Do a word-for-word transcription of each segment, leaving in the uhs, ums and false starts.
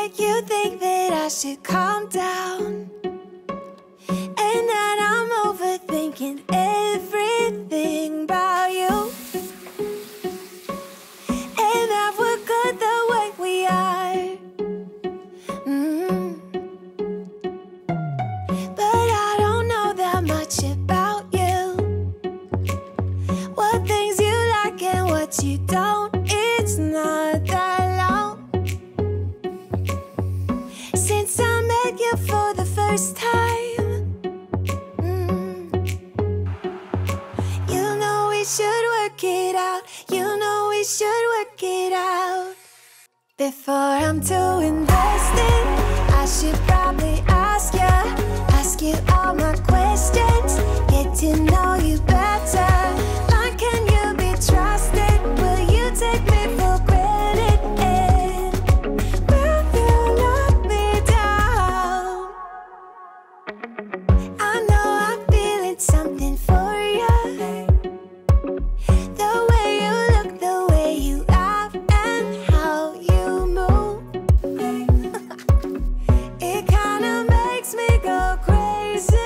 make you think that I should calm down, and that I'm overthinking everything about you, and that we're good the way we are. Mm-hmm. But I don't know that much about you, what things you like and what you don't. It's not that long since I met you for the first time. Mm. You know we should work it out. You know we should work it out. Before I'm too invested, I should probably ask you, ask you all my questions, get to know you better. Like, can you be trusted? Will you take me for granted? And will you let me down? I know I'm feeling something for you. The way you look, the way you laugh, and how you move. It kinda makes me go crazy.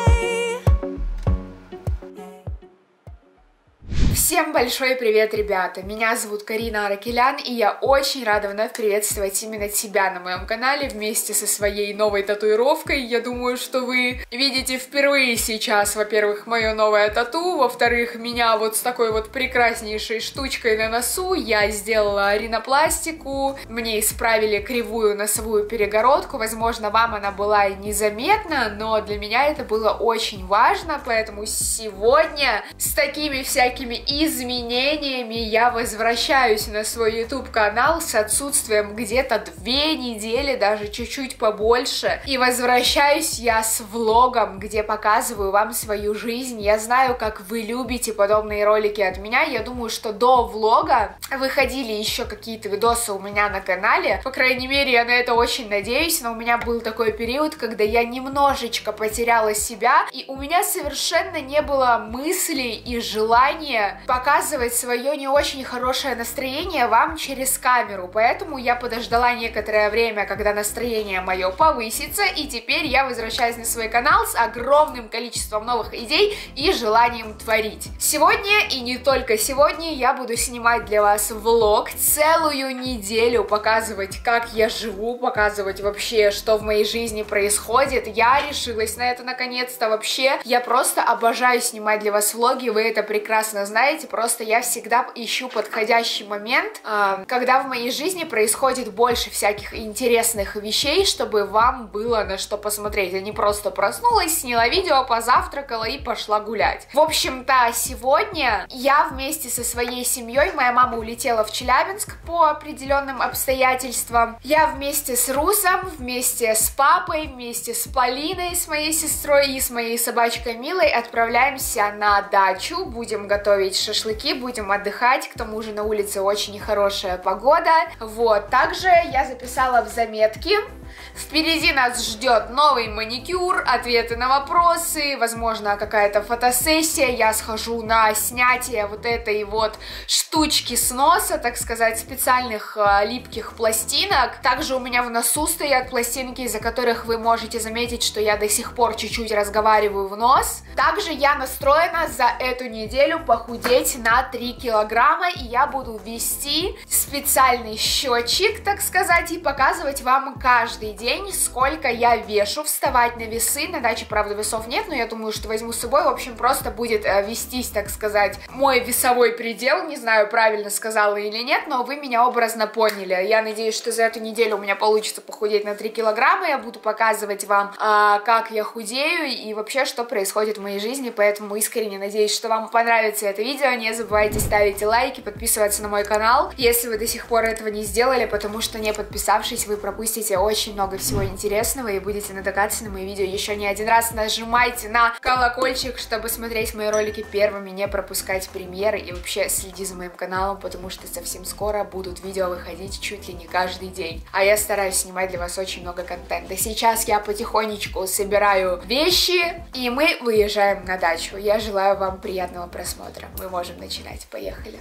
Всем большой привет, ребята! Меня зовут Карина Аракелян, и я очень рада вновь приветствовать именно тебя на моем канале вместе со своей новой татуировкой. Я думаю, что вы видите впервые сейчас, во-первых, мое новое тату, во-вторых, меня вот с такой вот прекраснейшей штучкой на носу. Я сделала ринопластику, мне исправили кривую носовую перегородку, возможно, вам она была и незаметна, но для меня это было очень важно, поэтому сегодня с такими всякими изменениями я возвращаюсь на свой YouTube канал с отсутствием где-то две недели, даже чуть-чуть побольше. И возвращаюсь я с влогом, где показываю вам свою жизнь. Я знаю, как вы любите подобные ролики от меня. Я думаю, что до влога выходили еще какие-то видосы у меня на канале. По крайней мере, я на это очень надеюсь, но у меня был такой период, когда я немножечко потеряла себя, и у меня совершенно не было мыслей и желания показывать свое не очень хорошее настроение вам через камеру, поэтому я подождала некоторое время, когда настроение мое повысится, и теперь я возвращаюсь на свой канал с огромным количеством новых идей и желанием творить. Сегодня, и не только сегодня, я буду снимать для вас влог, целую неделю показывать, как я живу, показывать вообще, что в моей жизни происходит. Я решилась на это наконец-то. Вообще, я просто обожаю снимать для вас влоги, вы это прекрасно знаете. Просто я всегда ищу подходящий момент, когда в моей жизни происходит больше всяких интересных вещей, чтобы вам было на что посмотреть. Я не просто проснулась, сняла видео, позавтракала и пошла гулять. В общем-то, сегодня я вместе со своей семьей, моя мама улетела в Челябинск по определенным обстоятельствам. Я вместе с Русом, вместе с папой, вместе с Полиной, с моей сестрой и с моей собачкой Милой отправляемся на дачу. Будем готовить шашлыки, будем отдыхать, к тому же на улице очень хорошая погода. Вот, также я записала в заметки. Впереди нас ждет новый маникюр, ответы на вопросы, возможно, какая-то фотосессия. Я схожу на снятие вот этой вот штучки с носа, так сказать, специальных э, липких пластинок. Также у меня в носу стоят пластинки, из-за которых вы можете заметить, что я до сих пор чуть-чуть разговариваю в нос. Также я настроена за эту неделю похудеть на три килограмма, и я буду вести специальный счетчик, так сказать, и показывать вам каждый день, сколько я вешу, вставать на весы. На даче, правда, весов нет, но я думаю, что возьму с собой. В общем, просто будет э, вестись, так сказать, мой весовой предел. Не знаю, правильно сказала или нет, но вы меня образно поняли. Я надеюсь, что за эту неделю у меня получится похудеть на три килограмма. Я буду показывать вам, э, как я худею и вообще, что происходит в моей жизни. Поэтому искренне надеюсь, что вам понравится это видео. Не забывайте ставить лайки, подписываться на мой канал, если вы до сих пор этого не сделали, потому что, не подписавшись, вы пропустите очень много всего интересного и будете натыкаться на мои видео еще не один раз. Нажимайте на колокольчик, чтобы смотреть мои ролики первыми, не пропускать премьеры, и вообще следи за моим каналом, потому что совсем скоро будут видео выходить чуть ли не каждый день. А я стараюсь снимать для вас очень много контента. Сейчас я потихонечку собираю вещи, и мы выезжаем на дачу. Я желаю вам приятного просмотра. Мы можем начинать. Поехали!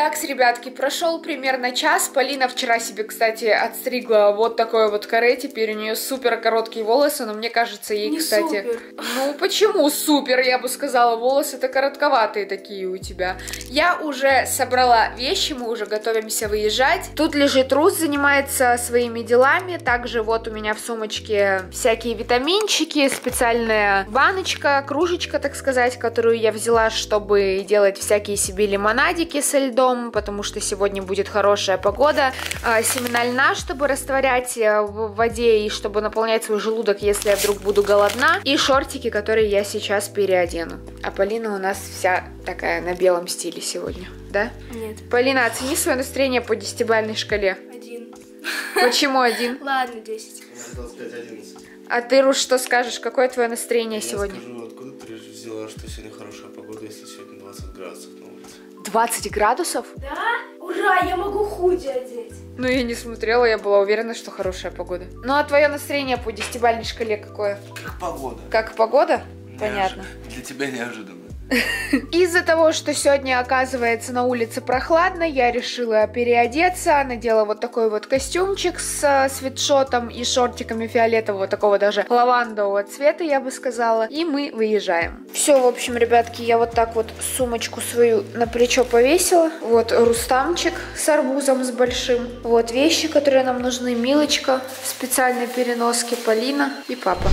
Так, ребятки, прошел примерно час. Полина вчера себе, кстати, отстригла вот такое вот каре. Теперь у нее супер короткие волосы, но мне кажется, ей, Не кстати... супер. Ну, почему супер? Я бы сказала, волосы-то коротковатые такие у тебя. Я уже собрала вещи, мы уже готовимся выезжать. Тут лежит Рус, занимается своими делами. Также вот у меня в сумочке всякие витаминчики, специальная баночка, кружечка, так сказать, которую я взяла, чтобы делать всякие себе лимонадики со льдом, потому что сегодня будет хорошая погода. Семена льна, чтобы растворять в воде и чтобы наполнять свой желудок, если я вдруг буду голодна. И шортики, которые я сейчас переодену. А Полина у нас вся такая на белом стиле сегодня, да? Нет. Полина, оцени свое настроение по десятибалльной шкале. Один. Почему один? Ладно, десять. двадцать пять одиннадцать. А ты, Руш, что скажешь? Какое твое настроение Я сегодня? скажу, откуда ты взяла, что сегодня хорошая погода, если сегодня двадцать градусов на улице? двадцать градусов? Да? Ура, я могу худи одеть. Ну, я не смотрела, я была уверена, что хорошая погода. Ну, а твое настроение по десятибалльной шкале какое? Как погода. Как погода? Неожи- Понятно. Для тебя неожиданно. Из-за того, что сегодня, оказывается, на улице прохладно, я решила переодеться. Надела вот такой вот костюмчик с э, свитшотом и шортиками фиолетового, такого даже лавандового цвета, я бы сказала. И мы выезжаем. Все, в общем, ребятки, я вот так вот сумочку свою на плечо повесила. Вот рустамчик с арбузом, с большим. Вот вещи, которые нам нужны. Милочка в специальной переноске, Полина и папа.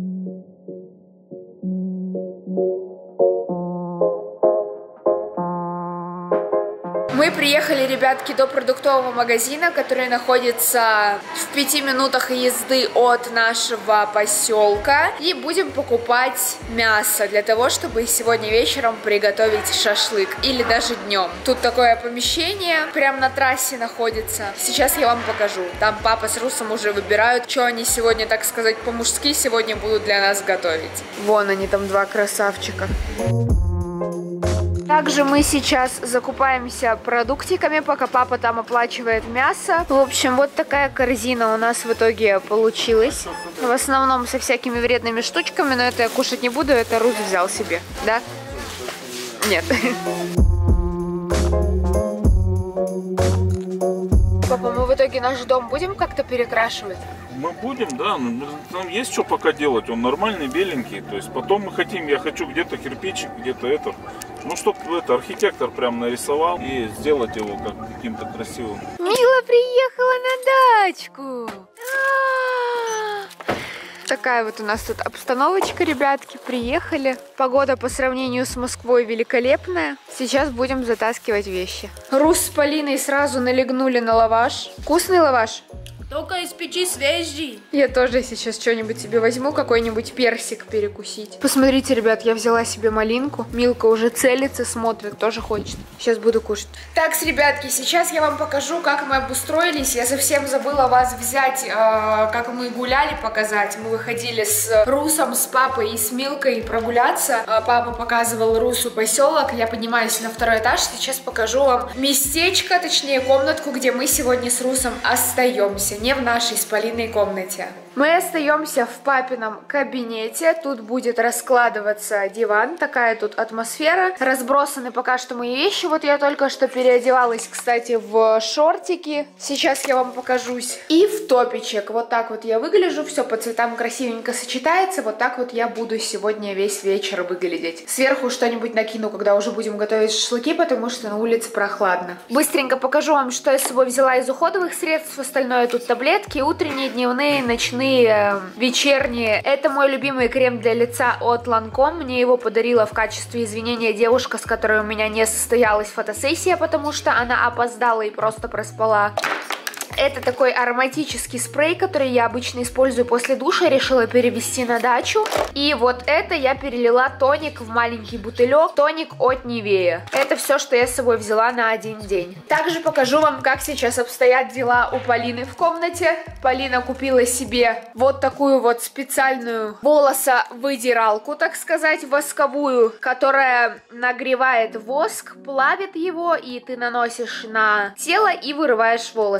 Мы приехали, ребятки, до продуктового магазина, который находится в пяти минутах езды от нашего поселка. И будем покупать мясо для того, чтобы сегодня вечером приготовить шашлык. Или даже днем. Тут такое помещение, прям на трассе находится. Сейчас я вам покажу. Там папа с Русом уже выбирают, что они сегодня, так сказать, по-мужски сегодня будут для нас готовить. Вон они там, два красавчика. Также мы сейчас закупаемся продуктиками, пока папа там оплачивает мясо. В общем, вот такая корзина у нас в итоге получилась. В основном со всякими вредными штучками, но это я кушать не буду, это Рус взял себе, да? Нет. Папа, мы в итоге наш дом будем как-то перекрашивать? Мы будем, да, но там есть что пока делать, он нормальный, беленький, то есть потом мы хотим, я хочу где-то кирпичик, где-то это, ну чтобы это архитектор прям нарисовал и сделать его как каким-то красивым. Мила приехала на дачку! А-а-а! Такая вот у нас тут обстановочка, ребятки, приехали. Погода по сравнению с Москвой великолепная. Сейчас будем затаскивать вещи. Рус с Полиной сразу налегнули на лаваш. Вкусный лаваш? Только из печи свежий. Я тоже сейчас что-нибудь себе возьму, какой-нибудь персик перекусить. Посмотрите, ребят, я взяла себе малинку. Милка уже целится, смотрит, тоже хочет. Сейчас буду кушать. Так, ребятки, сейчас я вам покажу, как мы обустроились. Я совсем забыла вас взять, э, как мы гуляли, показать. Мы выходили с Русом, с папой и с Милкой прогуляться. Э, папа показывал Русу поселок. Я поднимаюсь на второй этаж. Сейчас покажу вам местечко, точнее комнатку, где мы сегодня с Русом остаемся. Не в нашей с Полиной комнате. Мы остаемся в папином кабинете. Тут будет раскладываться диван. Такая тут атмосфера. Разбросаны пока что мои вещи. Вот я только что переодевалась, кстати, в шортики. Сейчас я вам покажусь. И в топичек. Вот так вот я выгляжу. Все по цветам красивенько сочетается. Вот так вот я буду сегодня весь вечер выглядеть. Сверху что-нибудь накину, когда уже будем готовить шашлыки, потому что на улице прохладно. Быстренько покажу вам, что я с собой взяла из уходовых средств. Остальное тут таблетки. Утренние, дневные, ночные, вечерние. Это мой любимый крем для лица от Lancome. Мне его подарила в качестве извинения девушка, с которой у меня не состоялась фотосессия, потому что она опоздала и просто проспала. Это такой ароматический спрей, который я обычно использую после душа. Решила перевести на дачу. И вот это я перелила тоник в маленький бутылек. Тоник от Nivea. Это все, что я с собой взяла на один день. Также покажу вам, как сейчас обстоят дела у Полины в комнате. Полина купила себе вот такую вот специальную волосовыдиралку, так сказать, восковую, которая нагревает воск, плавит его, и ты наносишь на тело и вырываешь волосы. Полина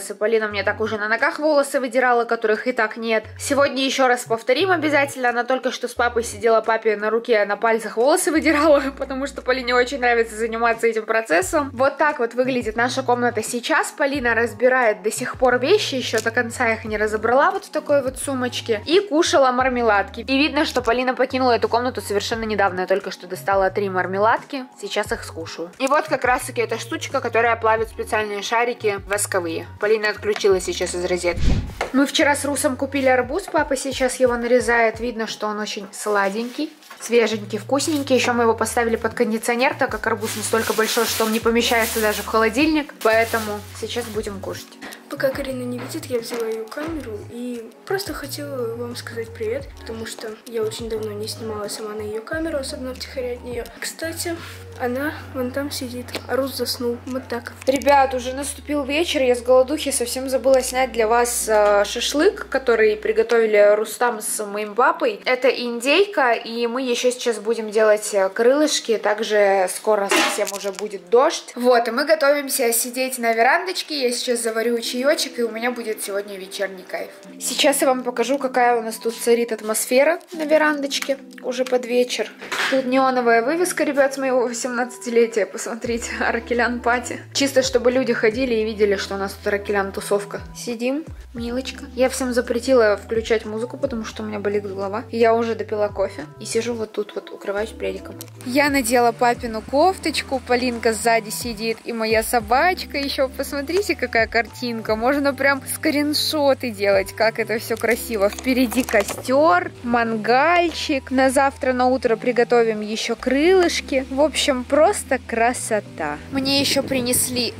мне так уже на ногах волосы выдирала, которых и так нет. Сегодня еще раз повторим обязательно. Она только что с папой сидела, папе на руке, на пальцах волосы выдирала, потому что Полине очень нравится заниматься этим процессом. Вот так вот выглядит наша комната сейчас. Полина разбирает до сих пор вещи, еще до конца их не разобрала вот в такой вот сумочке. И кушала мармеладки. И видно, что Полина покинула эту комнату совершенно недавно. Я только что достала три мармеладки. Сейчас их скушаю. И вот как раз таки эта штучка, которая плавит специальные шарики восковые. Полина отключила сейчас из розетки. Мы вчера с Русом купили арбуз. Папа сейчас его нарезает. Видно, что он очень сладенький. Свеженький, вкусненький. Еще мы его поставили под кондиционер, так как арбуз настолько большой, что он не помещается даже в холодильник. Поэтому сейчас будем кушать. Пока Карина не видит, я взяла ее камеру и просто хотела вам сказать привет, потому что я очень давно не снимала сама на ее камеру, особенно втихаря от нее. Кстати, она вон там сидит, а Рус заснул. Вот так. Ребят, уже наступил вечер, я с голодухи совсем забыла снять для вас э, шашлык, который приготовили Рустам с моим папой. Это индейка, и мы еще сейчас будем делать крылышки, также скоро совсем уже будет дождь. Вот, и мы готовимся сидеть на верандочке, я сейчас заварю чаечек, и у меня будет сегодня вечерний кайф. Сейчас я вам покажу, какая у нас тут царит атмосфера на верандочке, уже под вечер. Тут неоновая вывеска, ребят, с моего восемнадцатилетия, посмотрите, Аракелян пати. Чисто, чтобы люди ходили и видели, что у нас тут Аракелян тусовка. Сидим, милочка. Я всем запретила включать музыку, потому что у меня болит голова. Я уже допила кофе и сижу вот тут вот, укрываюсь пледиком. Я надела папину кофточку, Полинка сзади сидит, и моя собачка еще. Посмотрите, какая картинка. Можно прям скриншоты делать, как это все красиво. Впереди костер, мангальчик. На завтра на утро приготовим еще крылышки. В общем, просто красота. Мне еще принесли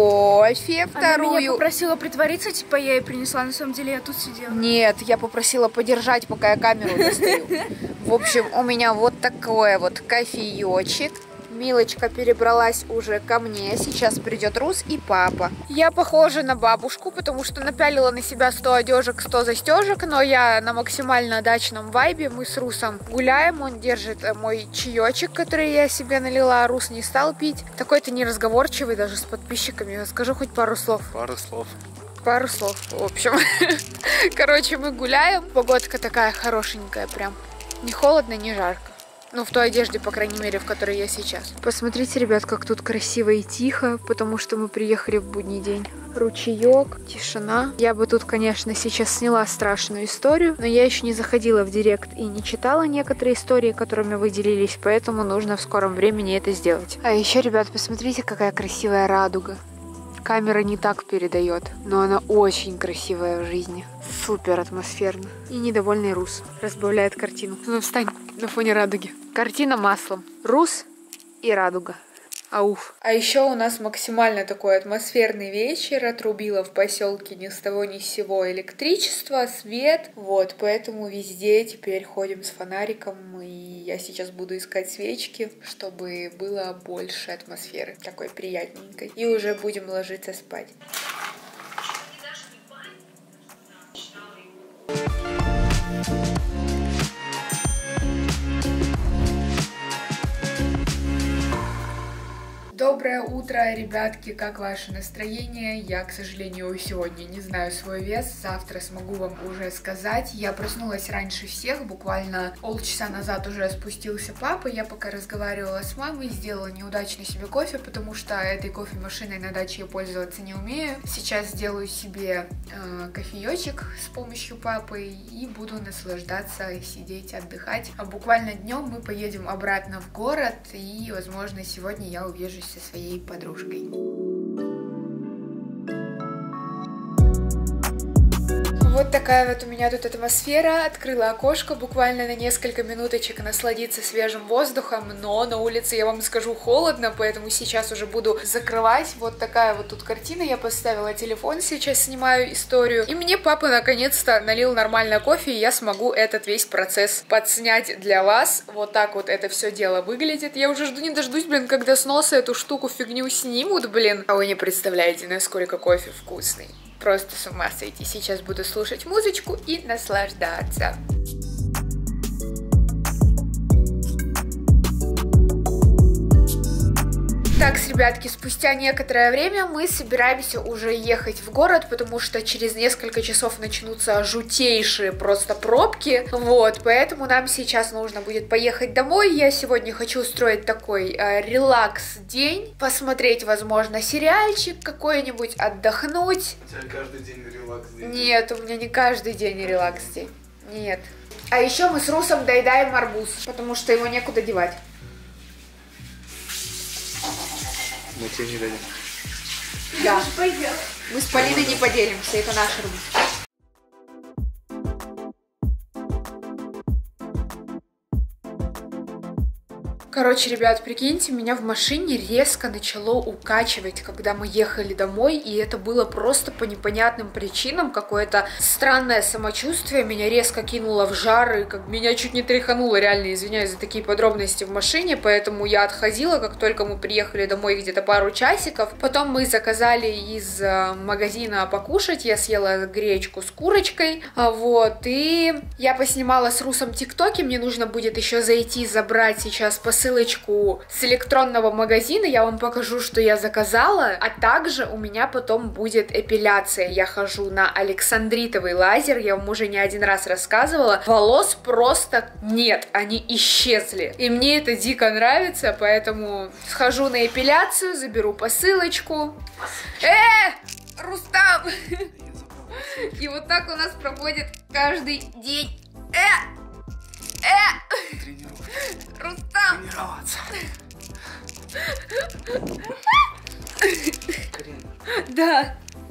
кофе, вторую. Она меня попросила притвориться, типа я ей принесла, на самом деле я тут сидела. Нет, я попросила подержать, пока я камеру достаю. В общем, у меня вот такой вот кофеечек. Милочка перебралась уже ко мне. Сейчас придет Рус и папа. Я похожа на бабушку, потому что напялила на себя сто одежек, сто застежек, но я на максимально дачном вайбе. Мы с Русом гуляем, он держит мой чаечек, который я себе налила, а Рус не стал пить. Такой-то неразговорчивый даже с подписчиками. Скажу хоть пару слов. Пару слов. Пару слов, в общем. Короче, мы гуляем. Погодка такая хорошенькая прям. Не холодно, не жарко. Ну, в той одежде, по крайней мере, в которой я сейчас. Посмотрите, ребят, как тут красиво и тихо, потому что мы приехали в будний день. Ручеек, тишина. Я бы тут, конечно, сейчас сняла страшную историю, но я еще не заходила в директ и не читала некоторые истории, которыми вы делились, поэтому нужно в скором времени это сделать. А еще, ребят, посмотрите, какая красивая радуга. Камера не так передает, но она очень красивая в жизни. Супер атмосферно. И недовольный Рус разбавляет картину. Ну, встань на фоне радуги. Картина маслом. Рус и радуга. Ауф. А еще у нас максимально такой атмосферный вечер. Отрубило в поселке ни с того ни с сего электричество, свет. Вот, поэтому везде теперь ходим с фонариком. И я сейчас буду искать свечки, чтобы было больше атмосферы. Такой приятненькой. И уже будем ложиться спать. Доброе утро, ребятки, как ваше настроение? Я, к сожалению, сегодня не знаю свой вес, завтра смогу вам уже сказать. Я проснулась раньше всех, буквально полчаса назад уже спустился папа, я пока разговаривала с мамой, сделала неудачно себе кофе, потому что этой кофемашиной на даче я пользоваться не умею. Сейчас сделаю себе э, кофеечек с помощью папы и буду наслаждаться, сидеть, отдыхать. А буквально днем мы поедем обратно в город, и, возможно, сегодня я увижусь со своей подружкой. Вот такая вот у меня тут атмосфера. Открыла окошко буквально на несколько минуточек насладиться свежим воздухом, но на улице, я вам скажу, холодно, поэтому сейчас уже буду закрывать. Вот такая вот тут картина. Я поставила телефон, сейчас снимаю историю. И мне папа наконец-то налил нормально кофе, и я смогу этот весь процесс подснять для вас. Вот так вот это все дело выглядит. Я уже жду не дождусь, блин, когда с носа эту штуку фигню снимут, блин. А вы не представляете, насколько кофе вкусный. Просто с ума сойти. Сейчас буду слушать музычку и наслаждаться. Так, ребятки, спустя некоторое время мы собираемся уже ехать в город, потому что через несколько часов начнутся жутейшие просто пробки, вот, поэтому нам сейчас нужно будет поехать домой. Я сегодня хочу устроить такой э, релакс-день, посмотреть, возможно, сериальчик какой-нибудь, отдохнуть. У тебя каждый день релакс-день? Нет, у меня не каждый день релакс-день, нет. А еще мы с Русом доедаем арбуз, потому что его некуда девать. Мы тебе не дадим. Да. Мы с Полиной не поделимся, это наш арбуз. Короче, ребят, прикиньте, меня в машине резко начало укачивать, когда мы ехали домой, и это было просто по непонятным причинам, какое-то странное самочувствие, меня резко кинуло в жар, и как меня чуть не тряхануло, реально, извиняюсь за такие подробности в машине, поэтому я отходила, как только мы приехали домой, где-то пару часиков. Потом мы заказали из магазина покушать, я съела гречку с курочкой, вот, и я поснимала с Русом тиктоки, мне нужно будет еще зайти, забрать сейчас посылку, ссылочку с электронного магазина, я вам покажу, что я заказала, а также у меня потом будет эпиляция. Я хожу на александритовый лазер, я вам уже не один раз рассказывала. Волос просто нет, они исчезли. И мне это дико нравится, поэтому схожу на эпиляцию, заберу посылочку. Э, Рустам! И вот так у нас проходит каждый день. Э! Э! Рустам! Тренироваться. Да.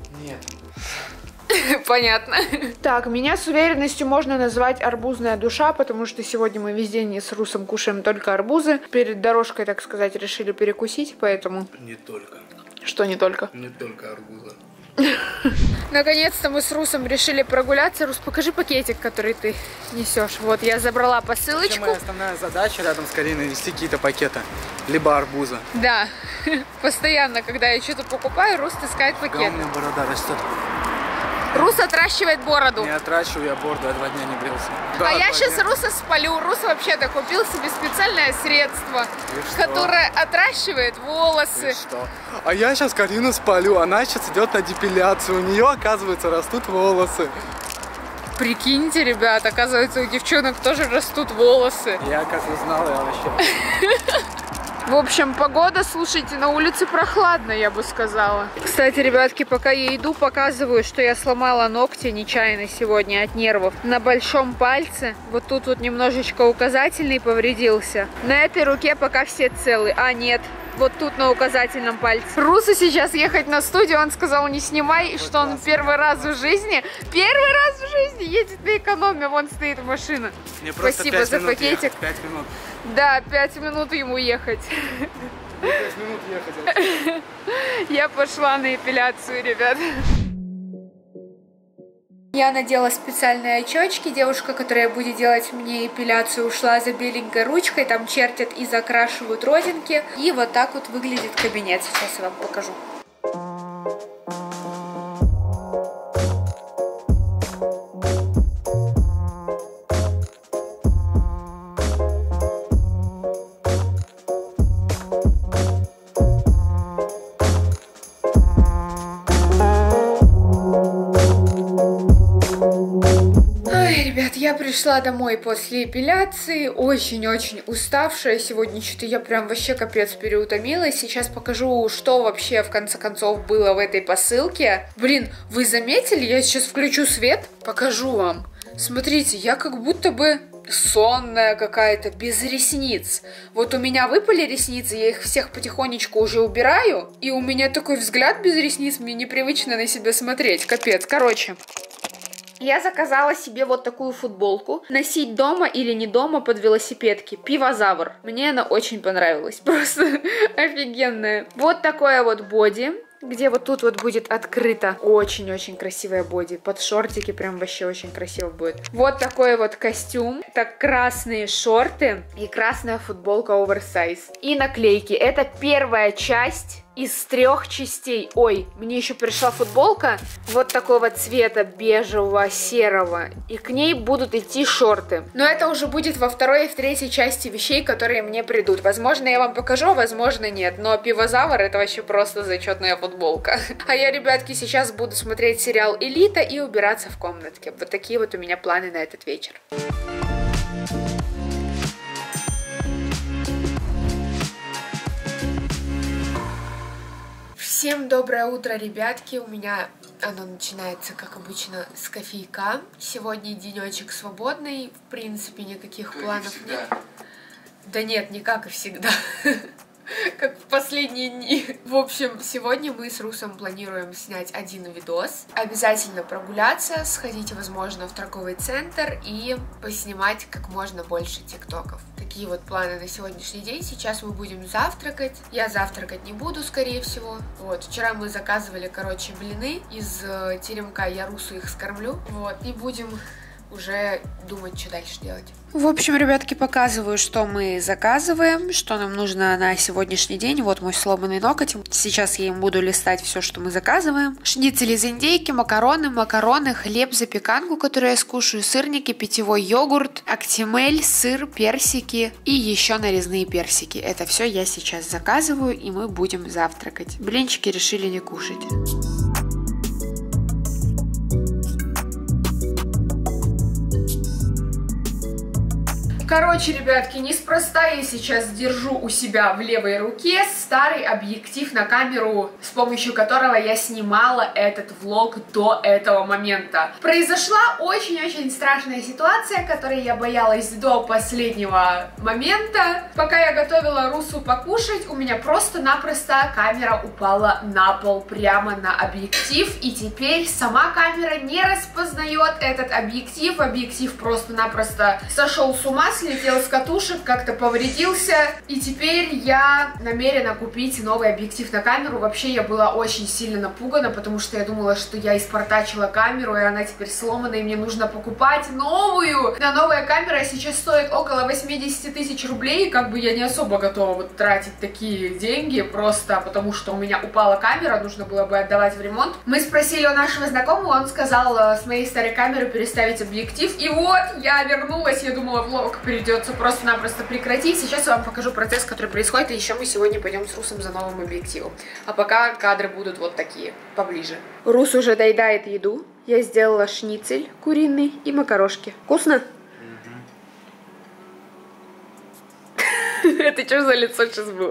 Нет. Понятно. Так, меня с уверенностью можно назвать арбузная душа, потому что сегодня мы весь день с Русом кушаем только арбузы. Перед дорожкой, так сказать, решили перекусить, поэтому... Не только. Что не только? Не только арбуза. Наконец-то мы с Русом решили прогуляться. Рус, покажи пакетик, который ты несешь. Вот, я забрала посылочку. Моя основная задача рядом с Кариной нести какие-то пакеты, либо арбуза. Да, постоянно, когда я что-то покупаю, Рус таскает Да, пакет. у меня борода растет. Рус отращивает бороду. Не отращиваю, я бороду, я два дня не брился. А Да, я два сейчас дня. Руса спалю. Рус вообще-то купил себе специальное средство, которое отращивает волосы. И что? А я сейчас Карину спалю, она сейчас идет на депиляцию, у нее, оказывается, растут волосы. Прикиньте, ребят, оказывается, у девчонок тоже растут волосы. Я как узнал, я вообще... В общем, погода, слушайте, на улице прохладно, я бы сказала. Кстати, ребятки, пока я иду, показываю, что я сломала ногти нечаянно сегодня от нервов. На большом пальце, вот тут вот немножечко указательный повредился. На этой руке пока все целы, а нет. Вот тут на указательном пальце. Русу сейчас ехать на студию, он сказал, не снимай, и что он первый раз в жизни, первый раз в жизни едет на экономе, вон стоит машина. Мне просто Спасибо пять за минут пакетик. ехать, пять минут. Да, пять минут ему ехать. пять минут ехать. Я пошла на эпиляцию, ребят. Я надела специальные очечки. Девушка, которая будет делать мне эпиляцию, ушла за беленькой ручкой. Там чертят и закрашивают родинки. И вот так вот выглядит кабинет. Сейчас я вам покажу. Я пришла домой после эпиляции, очень-очень уставшая. Сегодня что-то я прям вообще капец переутомилась. Сейчас покажу, что вообще в конце концов было в этой посылке. Блин, вы заметили? Я сейчас включу свет, покажу вам. Смотрите, я как будто бы сонная какая-то, без ресниц. Вот у меня выпали ресницы, я их всех потихонечку уже убираю. И у меня такой взгляд без ресниц, мне непривычно на себя смотреть. Капец, короче. Я заказала себе вот такую футболку. Носить дома или не дома под велосипедки. Пивозавр. Мне она очень понравилась. Просто офигенная. Вот такое вот боди, где вот тут вот будет открыто. Очень-очень красивая боди. Под шортики прям вообще очень красиво будет. Вот такой вот костюм. Так, красные шорты и красная футболка оверсайз. И наклейки. Это первая часть из трех частей. Ой, мне еще пришла футболка вот такого цвета, бежевого, серого. И к ней будут идти шорты. Но это уже будет во второй и в третьей части вещей, которые мне придут. Возможно, я вам покажу, возможно, нет. Но Пивозавр — это вообще просто зачетная футболка. А я, ребятки, сейчас буду смотреть сериал «Элита» и убираться в комнатке. Вот такие вот у меня планы на этот вечер. Всем доброе утро, ребятки. У меня оно начинается, как обычно, с кофейка. Сегодня денечек свободный. В принципе, никаких как планов нет. Да нет, не как и всегда. Как в последние дни. В общем, сегодня мы с Русом планируем снять один видос. Обязательно прогуляться, сходить, возможно, в торговый центр и поснимать как можно больше тиктоков. Такие вот планы на сегодняшний день. Сейчас мы будем завтракать. Я завтракать не буду, скорее всего. Вот, вчера мы заказывали, короче, блины из э, теремка. Я Русу их скормлю. Вот, и будем уже думать, что дальше делать. В общем, ребятки, показываю, что мы заказываем, что нам нужно на сегодняшний день. Вот мой сломанный ноготь. Сейчас я им буду листать все, что мы заказываем. Шницель из индейки, макароны, макароны, хлеб, запеканку, которую я скушаю, сырники, питьевой йогурт, актимель, сыр, персики и еще нарезные персики. Это все я сейчас заказываю, и мы будем завтракать. Блинчики решили не кушать. Короче, ребятки, неспроста я сейчас держу у себя в левой руке старый объектив на камеру, с помощью которого я снимала этот влог до этого момента. Произошла очень-очень страшная ситуация, которой я боялась до последнего момента. Пока я готовила Русу покушать, у меня просто-напросто камера упала на пол прямо на объектив, и теперь сама камера не распознает этот объектив. Объектив просто-напросто сошел с ума, слетел с катушек, как-то повредился, и теперь я намерена купить новый объектив на камеру. Вообще я была очень сильно напугана, потому что я думала, что я испортачила камеру, и она теперь сломана, и мне нужно покупать новую. На новая камера сейчас стоит около восемьдесят тысяч рублей, как бы я не особо готова вот тратить такие деньги, просто потому что у меня упала камера, нужно было бы отдавать в ремонт. Мы спросили у нашего знакомого, он сказал с моей старой камеры переставить объектив, и вот я вернулась, я думала, влог придется просто-напросто прекратить. Сейчас я вам покажу процесс, который происходит, и еще мы сегодня пойдем с Русом за новым объективом. А пока кадры будут вот такие, поближе. Рус уже доедает еду. Я сделала шницель куриный и макарошки. Вкусно? Это что за лицо сейчас было?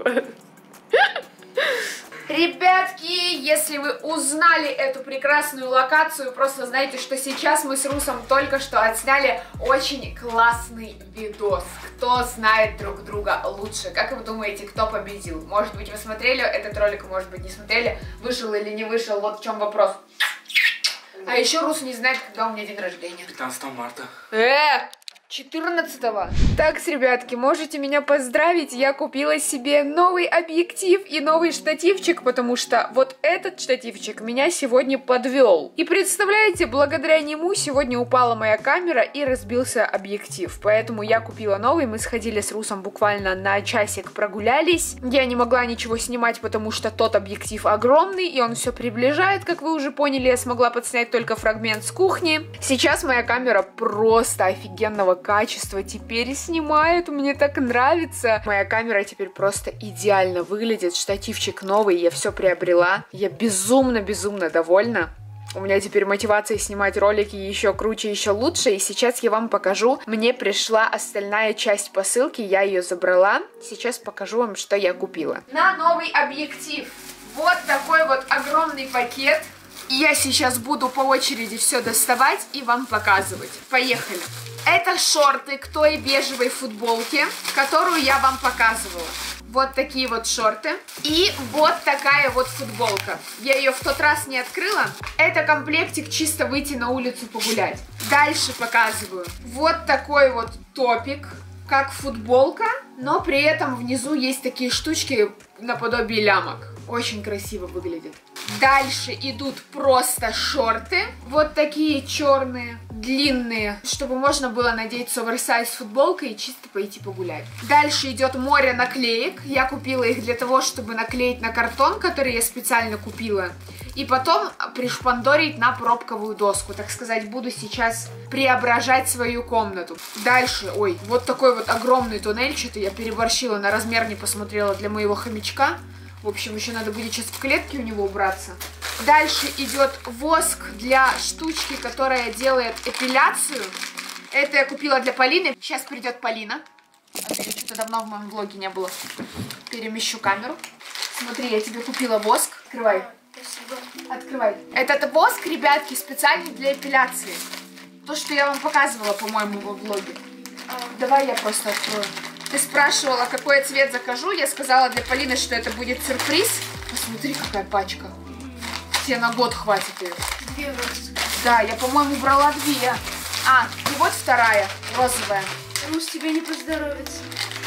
Ребятки, если вы узнали эту прекрасную локацию, просто знайте, что сейчас мы с Русом только что отсняли очень классный видос. Кто знает друг друга лучше? Как вы думаете, кто победил? Может быть, вы смотрели этот ролик, может быть, не смотрели. Вышел или не вышел, вот в чем вопрос. А еще Рус не знает, когда у меня день рождения. пятнадцатого марта. Э! четырнадцатого. Так, ребятки, можете меня поздравить, я купила себе новый объектив и новый штативчик, потому что вот этот штативчик меня сегодня подвел. И представляете, благодаря нему сегодня упала моя камера и разбился объектив, поэтому я купила новый. Мы сходили с Русом буквально на часик, прогулялись. Я не могла ничего снимать, потому что тот объектив огромный, и он все приближает, как вы уже поняли. Я смогла подснять только фрагмент с кухни. Сейчас моя камера просто офигенного качество теперь снимает, мне так нравится. Моя камера теперь просто идеально выглядит, штативчик новый, я все приобрела. Я безумно-безумно довольна. У меня теперь мотивация снимать ролики еще круче, еще лучше. И сейчас я вам покажу. Мне пришла остальная часть посылки, я ее забрала. Сейчас покажу вам, что я купила. На новый объектив вот такой вот огромный пакет. Я сейчас буду по очереди все доставать и вам показывать. Поехали. Это шорты к той бежевой футболке, которую я вам показывала. Вот такие вот шорты. И вот такая вот футболка. Я ее в тот раз не открыла. Это комплектик чисто выйти на улицу погулять. Дальше показываю. Вот такой вот топик, как футболка, но при этом внизу есть такие штучки наподобие лямок. Очень красиво выглядит. Дальше идут просто шорты. Вот такие черные, длинные, чтобы можно было надеть с оверсайз футболкой и чисто пойти погулять. Дальше идет море наклеек. Я купила их для того, чтобы наклеить на картон, который я специально купила. И потом пришпандорить на пробковую доску. Так сказать, буду сейчас преображать свою комнату. Дальше, ой, вот такой вот огромный туннель. Что-то я переборщила, на размер не посмотрела для моего хомячка. В общем, еще надо будет сейчас в клетке у него убраться. Дальше идет воск для штучки, которая делает эпиляцию. Это я купила для Полины. Сейчас придет Полина. Что-то давно в моем влоге не было. Перемещу камеру. Смотри, я тебе купила воск. Открывай. Спасибо. Открывай. Этот воск, ребятки, специально для эпиляции. То, что я вам показывала, по-моему, во влоге. Давай я просто открою. Ты спрашивала, какой цвет закажу. Я сказала для Полины, что это будет сюрприз. Посмотри, какая пачка. Тебе на год хватит ее. Две розы. Да, я, по-моему, брала две. А, и вот вторая, розовая. Рус, тебе не поздоровится.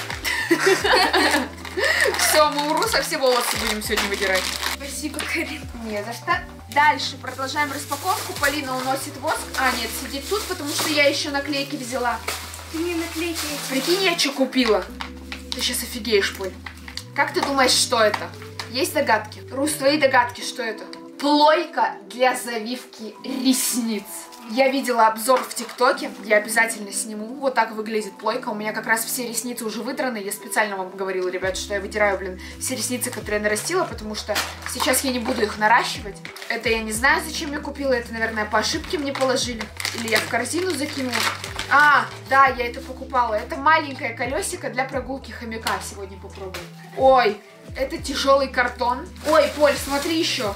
Все, мы у Руса все волосы будем сегодня выдирать. Спасибо, Карин. Не за что. Дальше продолжаем распаковку. Полина уносит воск. А, нет, сидит тут, потому что я еще наклейки взяла. Ты мне наклейки. Прикинь, я что купила? Ты сейчас офигеешь, Поль. Как ты думаешь, что это? Есть догадки? Рус, твои догадки, что это? Плойка для завивки ресниц. Я видела обзор в ТикТоке, я обязательно сниму. Вот так выглядит плойка. У меня как раз все ресницы уже выдраны. Я специально вам говорила, ребят, что я вытираю, блин, все ресницы, которые я нарастила, потому что сейчас я не буду их наращивать. Это я не знаю, зачем я купила. Это, наверное, по ошибке мне положили. Или я в корзину закинула. А, да, я это покупала. Это маленькое колесико для прогулки хомяка. Сегодня попробую. Ой, это тяжелый картон. Ой, Поль, смотри еще.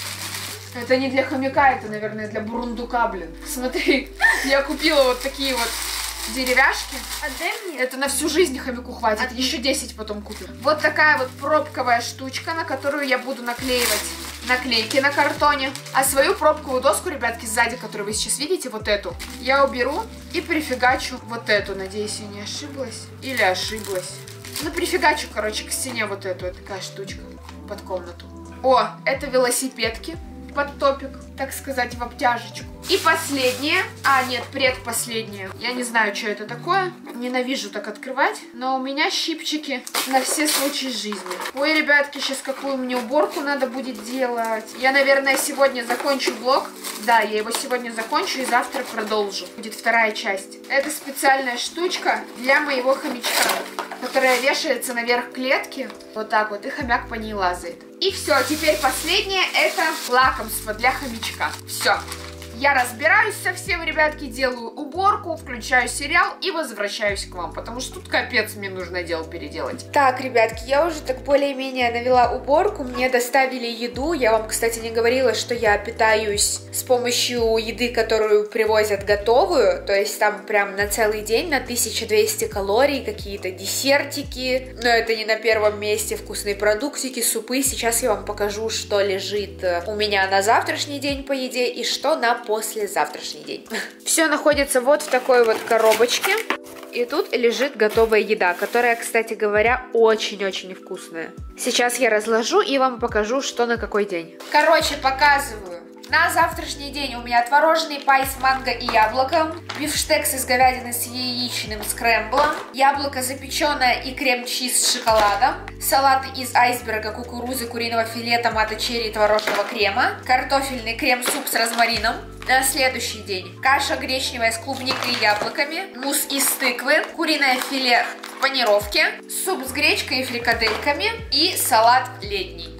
Это не для хомяка, это, наверное, для бурундука, блин. Смотри, я купила вот такие вот деревяшки. Отдай мне. Это на всю жизнь хомяку хватит. Отдай. Еще десять потом купим. Вот такая вот пробковая штучка, на которую я буду наклеивать наклейки на картоне. А свою пробковую доску, ребятки, сзади, которую вы сейчас видите, вот эту, я уберу и прифигачу вот эту. Надеюсь, я не ошиблась. Или ошиблась. Ну, прифигачу, короче, к стене вот эту. Это такая штучка под комнату. О, это велосипедки. Под топик, так сказать, в обтяжечку. И последнее, а нет, предпоследнее. Я не знаю, что это такое. Ненавижу так открывать. Но у меня щипчики на все случаи жизни. Ой, ребятки, сейчас какую мне уборку надо будет делать. Я, наверное, сегодня закончу влог. Да, я его сегодня закончу и завтра продолжу. Будет вторая часть. Это специальная штучка для моего хомячка, которая вешается наверх клетки. Вот так вот, и хомяк по ней лазает. И все, теперь последнее, это лакомство для хомячка. Все. Я разбираюсь со всем, ребятки, делаю уборку, включаю сериал и возвращаюсь к вам, потому что тут капец мне нужно дело переделать. Так, ребятки, я уже так более-менее навела уборку, мне доставили еду. Я вам, кстати, не говорила, что я питаюсь с помощью еды, которую привозят готовую, то есть там прям на целый день на тысячу двести калорий, какие-то десертики, но это не на первом месте, вкусные продуктики, супы. Сейчас я вам покажу, что лежит у меня на завтрашний день по еде и что на послезавтрашний день. Все находится вот в такой вот коробочке. И тут лежит готовая еда, которая, кстати говоря, очень-очень вкусная. Сейчас я разложу и вам покажу, что на какой день. Короче, показываю. На завтрашний день у меня творожный пай с манго и яблоком, бифштекс из говядины с яичным скрэмблом, яблоко запеченное и крем-чиз с шоколадом, салаты из айсберга, кукурузы, куриного филе, томата черри и творожного крема, картофельный крем-суп с розмарином. На следующий день каша гречневая с клубникой и яблоками, мусс из тыквы, куриное филе в панировке, суп с гречкой и фрикадельками и салат летний.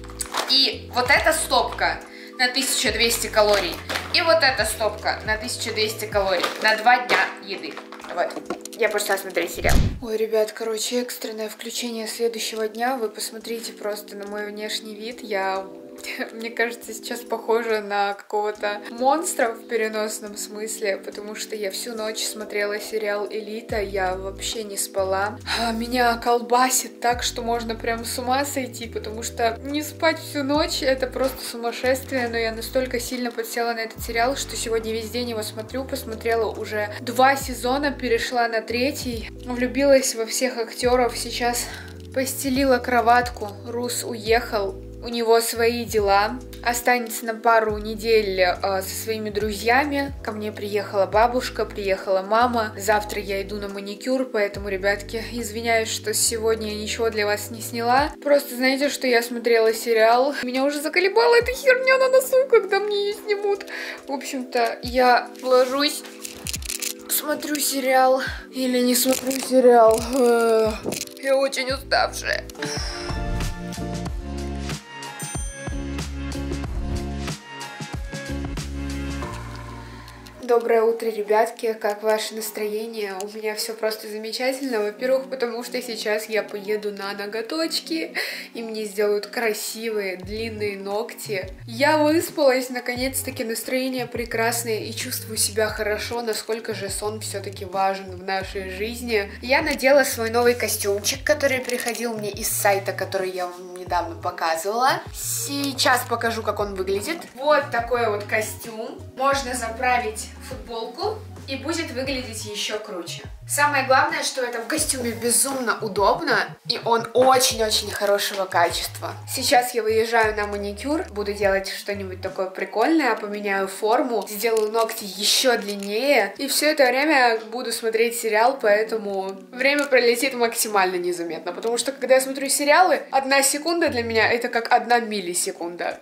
И вот эта стопка на тысячу двести калорий. И вот эта стопка на тысячу двести калорий. На два дня еды. Вот. Я пошла смотреть сериал. Ой, ребят, короче, экстренное включение следующего дня. Вы посмотрите просто на мой внешний вид. Я... Мне кажется, сейчас похожа на какого-то монстра в переносном смысле, потому что я всю ночь смотрела сериал «Элита», я вообще не спала. А меня колбасит так, что можно прям с ума сойти, потому что не спать всю ночь — это просто сумасшествие, но я настолько сильно подсела на этот сериал, что сегодня весь день его смотрю, посмотрела уже два сезона, перешла на третий, влюбилась во всех актеров, сейчас постелила кроватку, Рус уехал. у него свои дела, останется на пару недель э, со своими друзьями. Ко мне приехала бабушка, приехала мама. Завтра я иду на маникюр, поэтому, ребятки, извиняюсь, что сегодня я ничего для вас не сняла. Просто знаете, что я смотрела сериал. Меня уже заколебала эта херня на носу, когда мне ее снимут. В общем-то, я ложусь, смотрю сериал или не смотрю сериал. Я очень уставшая. Доброе утро, ребятки, как ваше настроение? У меня все просто замечательно. Во-первых, потому что сейчас я поеду на ноготочки, и мне сделают красивые длинные ногти. Я выспалась, наконец-таки настроение прекрасное и чувствую себя хорошо, насколько же сон все-таки важен в нашей жизни. Я надела свой новый костюмчик, который приходил мне из сайта, который я вам недавно показывала. Сейчас покажу, как он выглядит. Вот такой вот костюм. Можно заправить футболку и будет выглядеть еще круче. Самое главное, что это в костюме безумно удобно, и он очень-очень хорошего качества. Сейчас я выезжаю на маникюр, буду делать что-нибудь такое прикольное, поменяю форму, сделаю ногти еще длиннее, и все это время буду смотреть сериал, поэтому время пролетит максимально незаметно, потому что когда я смотрю сериалы, одна секунда для меня это как одна миллисекунда.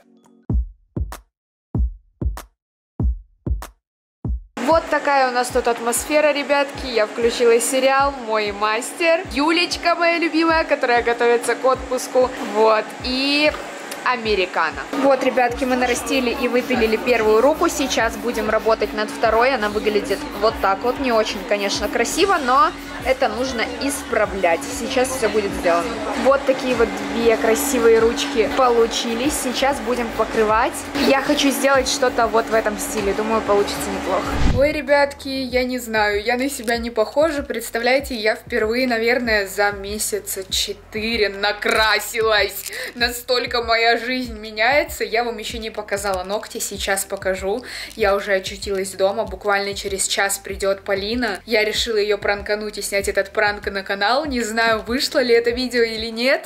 Вот такая у нас тут атмосфера, ребятки. Я включила сериал «Мой мастер». Юлечка моя любимая, которая готовится к отпуску. Вот. И американо. Вот, ребятки, мы нарастили и выпилили первую руку. Сейчас будем работать над второй. Она выглядит вот так вот. Не очень, конечно, красиво, но это нужно исправлять. Сейчас все будет сделано. Вот такие вот две красивые ручки получились. Сейчас будем покрывать. Я хочу сделать что-то вот в этом стиле. Думаю, получится неплохо. Ой, ребятки, я не знаю. Я на себя не похожа. Представляете, я впервые, наверное, за месяца четыре накрасилась. Настолько моя жизнь меняется. Я вам еще не показала ногти. Сейчас покажу. Я уже очутилась дома. Буквально через час придет Полина. Я решила ее пранкануть и снять этот пранк на канал. Не знаю, вышло ли это видео или нет,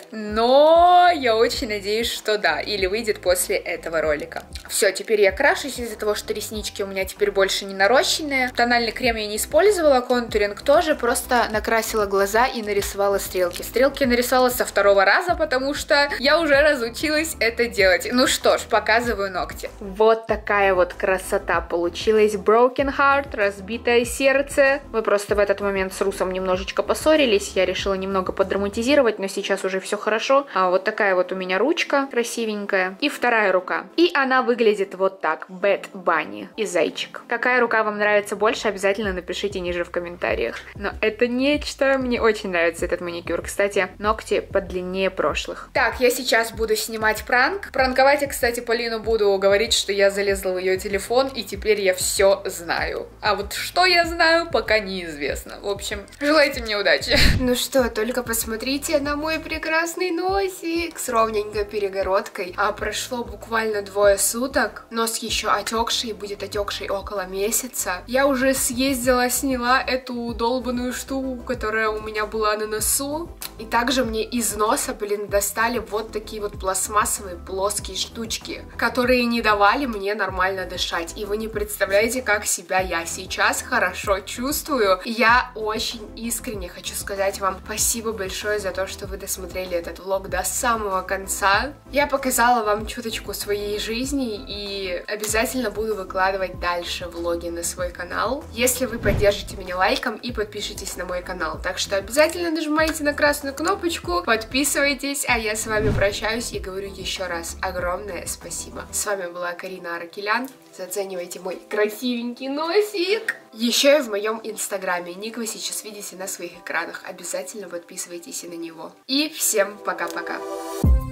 но я очень надеюсь, что да, или выйдет после этого ролика. Все, теперь я крашусь из-за того, что реснички у меня теперь больше не нарощенные. Тональный крем я не использовала, контуринг тоже, просто накрасила глаза и нарисовала стрелки. Стрелки нарисовала со второго раза, потому что я уже разучилась это делать. Ну что ж, показываю ногти. Вот такая вот красота получилась. Broken Heart, разбитое сердце. Мы просто в этот момент с Русом немножечко поссорились. Я решила немного подраматизировать, но сейчас уже все хорошо. А вот такая вот у меня ручка красивенькая. И вторая рука. И она выглядит вот так. Bad Bunny и зайчик. Какая рука вам нравится больше, обязательно напишите ниже в комментариях. Но это нечто. Мне очень нравится этот маникюр. Кстати, ногти подлиннее прошлых. Так, я сейчас буду снимать пранк. Пранковать я, кстати, Полину буду говорить, что я залезла в ее телефон, и теперь я все знаю. А вот что я знаю, пока неизвестно. В общем, желайте мне удачи. Ну что, только посмотрите на мой прекрасный носик с ровненькой перегородкой. А прошло буквально двое суток. Нос еще отекший, будет отекший около месяца. Я уже съездила, сняла эту долбаную штуку, которая у меня была на носу. И также мне из носа, блин, достали вот такие вот пластмассовые плоские штучки, которые не давали мне нормально дышать. И вы не представляете, как себя я сейчас хорошо чувствую. Я очень искренне хочу сказать вам спасибо большое за то, что вы досмотрели этот влог до самого конца. Я показала вам чуточку своей жизни и обязательно буду выкладывать дальше влоги на свой канал, если вы поддержите меня лайком и подпишитесь на мой канал. Так что обязательно нажимайте на красную кнопочку, подписывайтесь, а я с вами прощаюсь и говорю еще раз огромное спасибо. С вами была Карина Аракелян. Заценивайте мой красивенький носик. Еще и в моем инстаграме. Ник вы сейчас видите на своих экранах. Обязательно подписывайтесь и на него. И всем пока-пока.